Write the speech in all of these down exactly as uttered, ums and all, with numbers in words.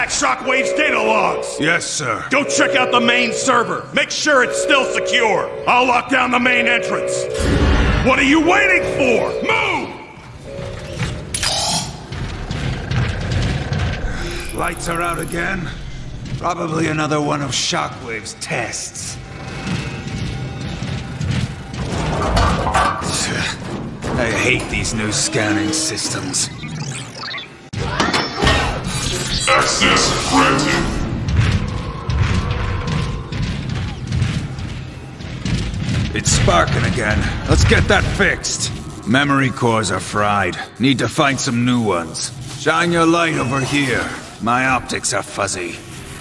Shockwave's data logs! Yes, sir. Go check out the main server. Make sure it's still secure. I'll lock down the main entrance. What are you waiting for? Move! Lights are out again. Probably another one of Shockwave's tests. I hate these new scanning systems. Access granted. It's sparking again. Let's get that fixed. Memory cores are fried. Need to find some new ones. Shine your light over here. My optics are fuzzy.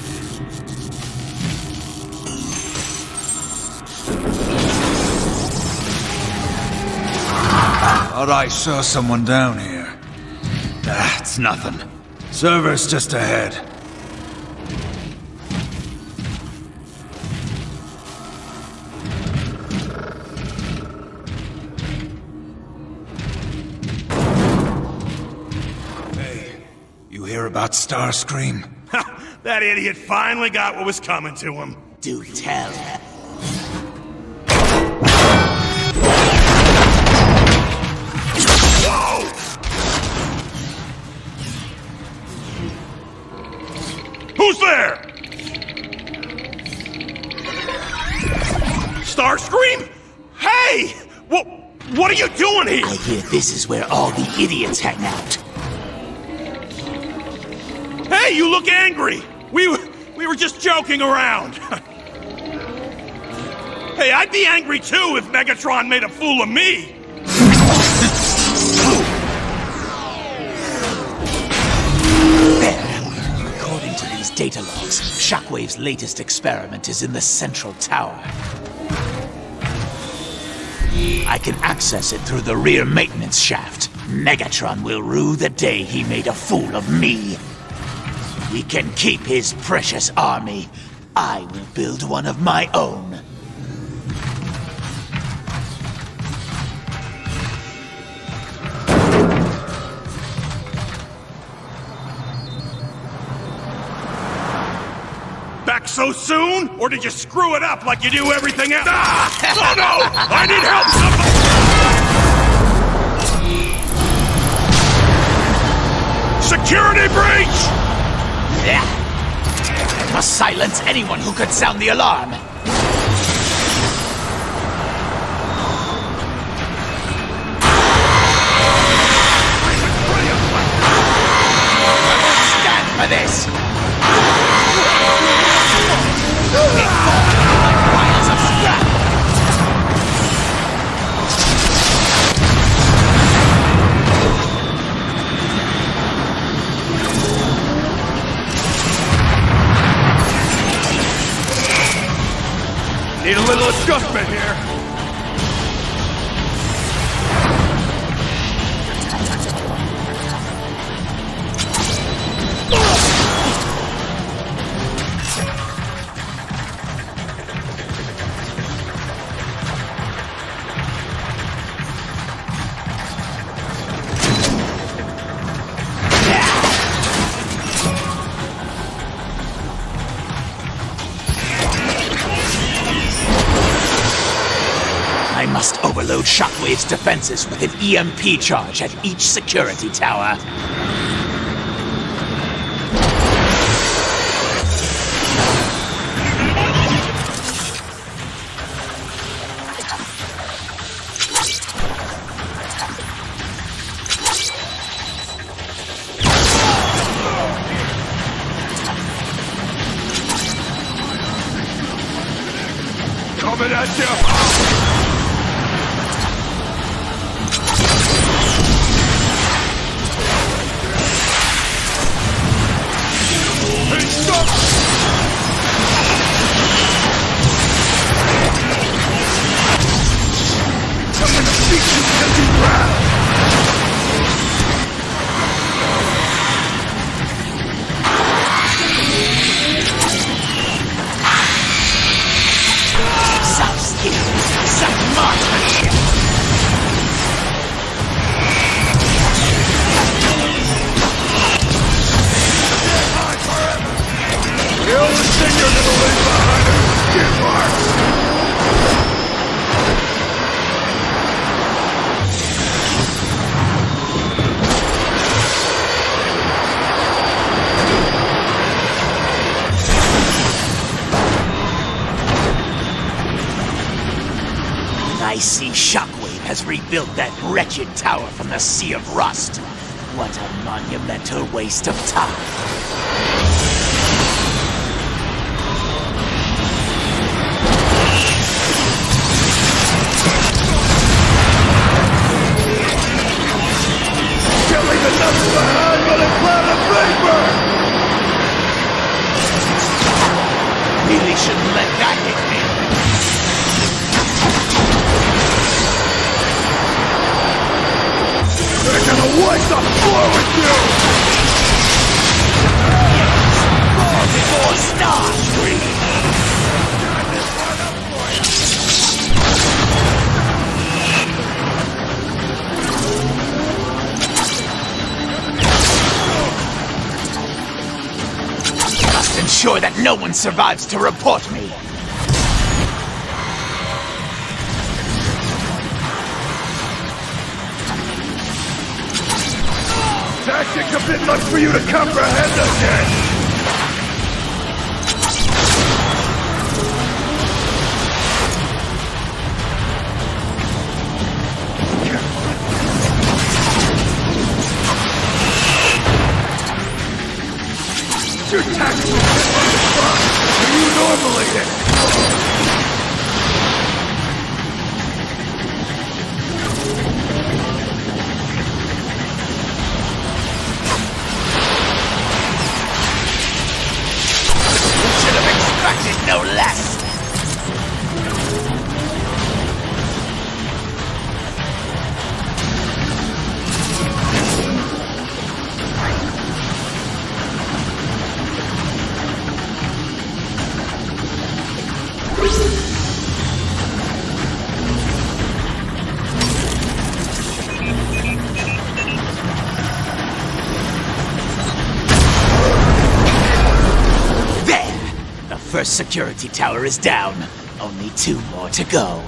Thought I saw someone down here. Ah, it's nothing. Server's just ahead. Hey, you hear about Starscream? That idiot finally got what was coming to him. Do tell. Who's there? Starscream? Hey! What, what are you doing here? I hear this is where all the idiots hang out. Hey, you look angry! We, we were just joking around. Hey, I'd be angry too if Megatron made a fool of me! Data logs. Shockwave's latest experiment is in the central tower. I can access it through the rear maintenance shaft. Megatron will rue the day he made a fool of me. We can keep his precious army. I will build one of my own. Back so soon? Or did you screw it up like you do everything else? Ah! Oh no! I need help! Somebody! Security breach! Yeah. I must silence anyone who could sound the alarm. I won't stand for this! Need a little adjustment here. I must overload Shockwave's defenses with an E M P charge at each security tower. Coming at you! Forever! Question marks! I see Shockwave has rebuilt that wretched tower from the sea of rust. What a monumental waste of time. Can't leave nothing behind but a cloud of vapor! Really shouldn't let that hit me. They're gonna wipe the floor with you! More before Starscream! Must ensure that no one survives to report me. Tactics a bit much for you to comprehend again! Your tactics a bit much fun! You normally hit! No less! First security tower is down. Only two more to go.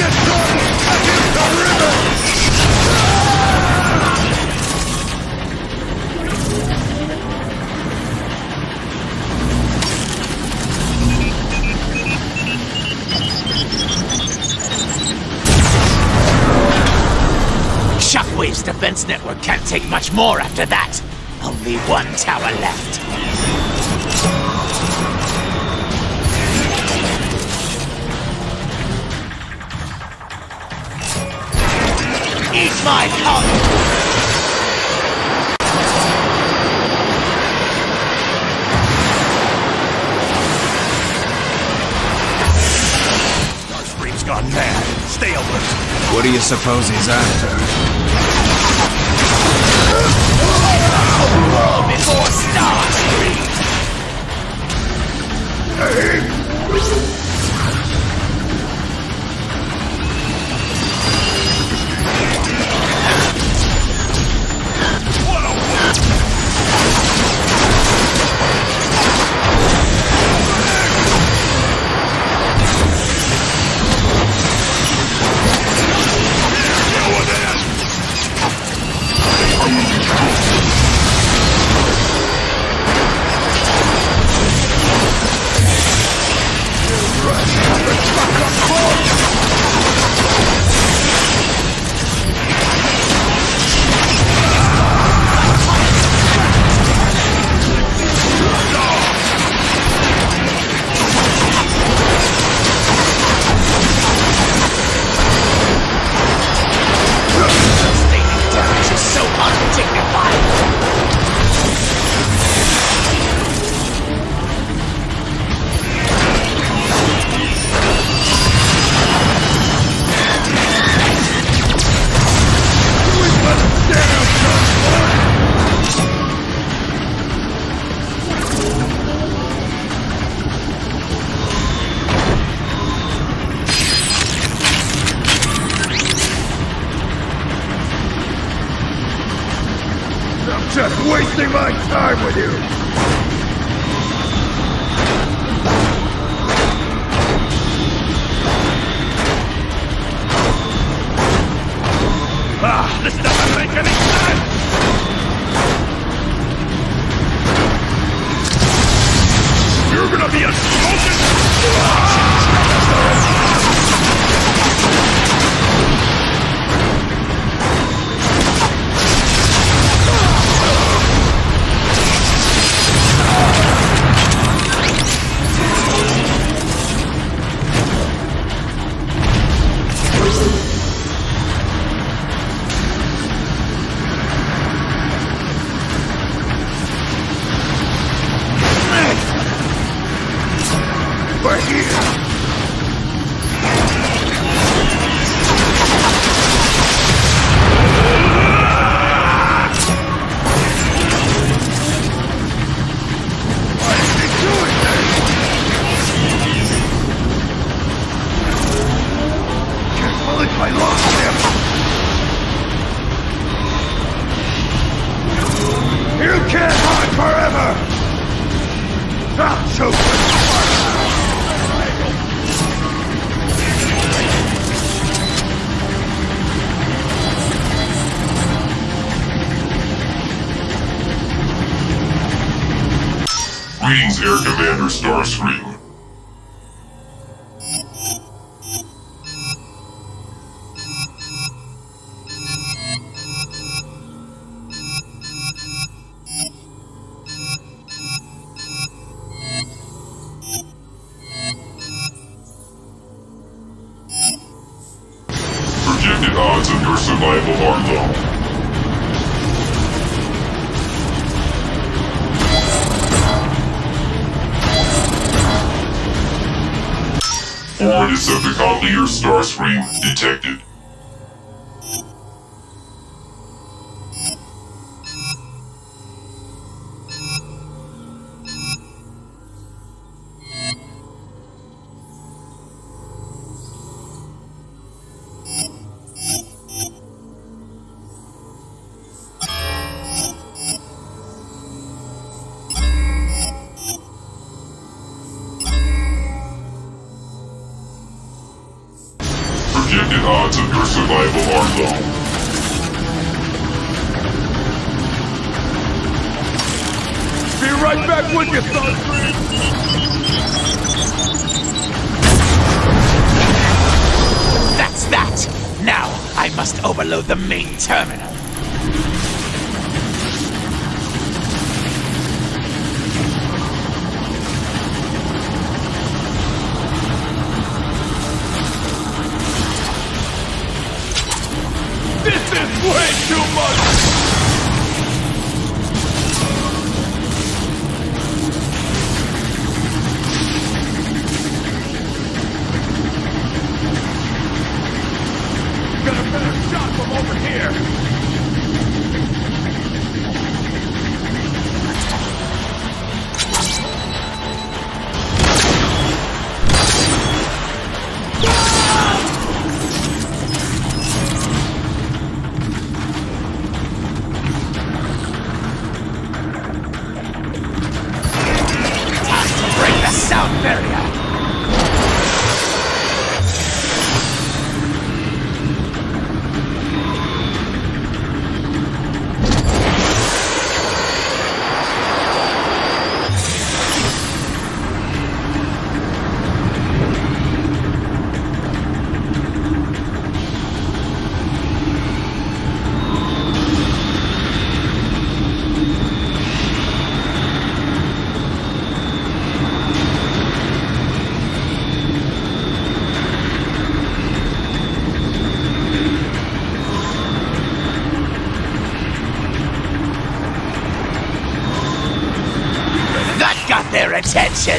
Shockwave's defense network can't take much more after that. Only one tower left. Eat my pulse! Starscream's gone mad. Stay alert. What do you suppose he's after? Before Starscream! Just wasting my time with you! Ah, this doesn't make any sense! You're gonna be a smoking... Greetings, Air Commander Starscream. Projected odds of your survival are low. Four Decepticon leader Starscream detected. Projected odds of your survival are low. Be right back with you, Starscream! That's that! Now, I must overload the main terminal. This is way too much! Got a better shot from over here! Their attention!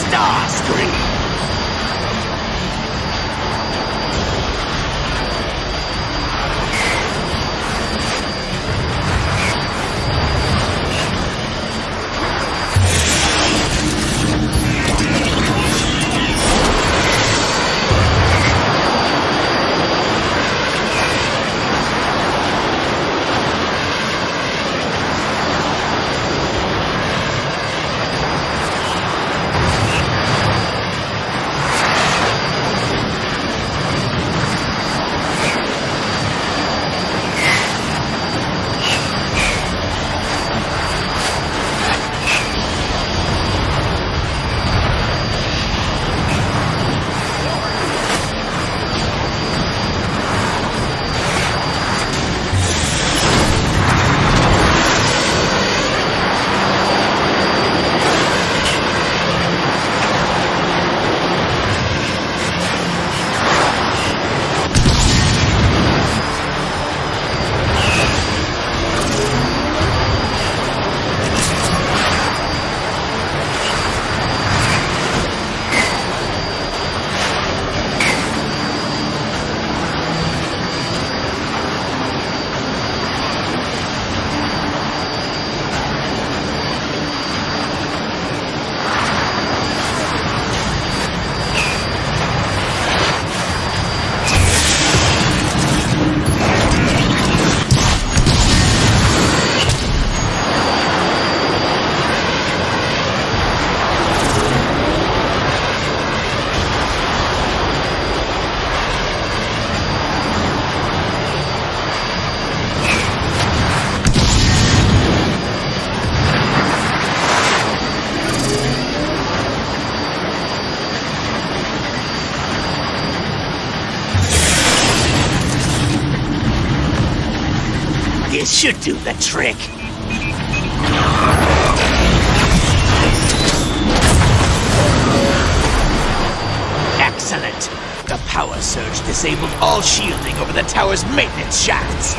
Starscream! This should do the trick. Excellent. The power surge disabled all shielding over the tower's maintenance shafts.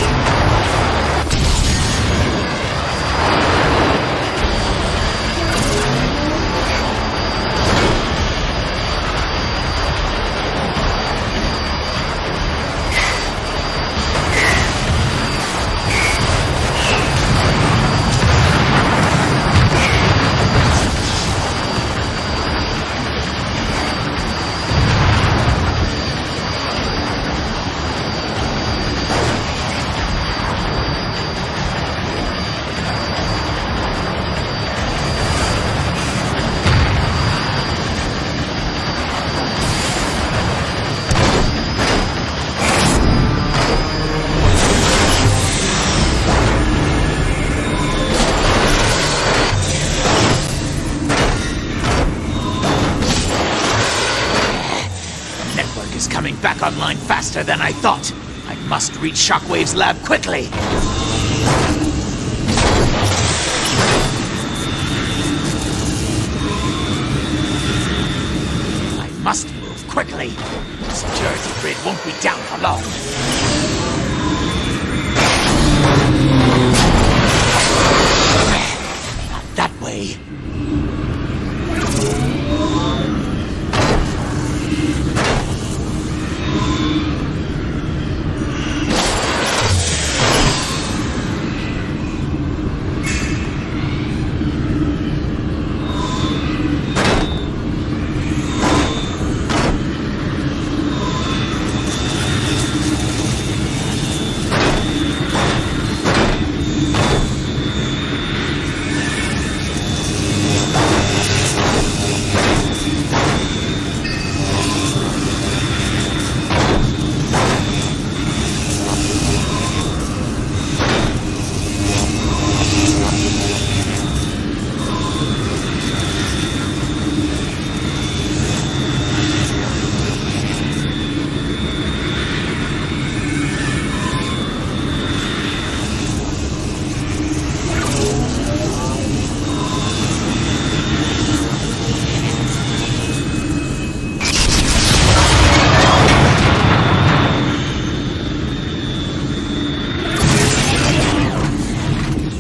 Back online faster than I thought. I must reach Shockwave's lab quickly. I must move quickly. The security grid won't be down for long. Not that way.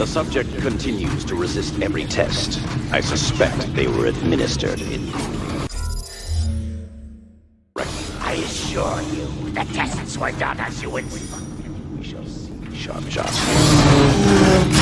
The subject continues to resist every test. I suspect they were administered in... I assure you, the tests were done as you instructed. We shall see. Sharp shots.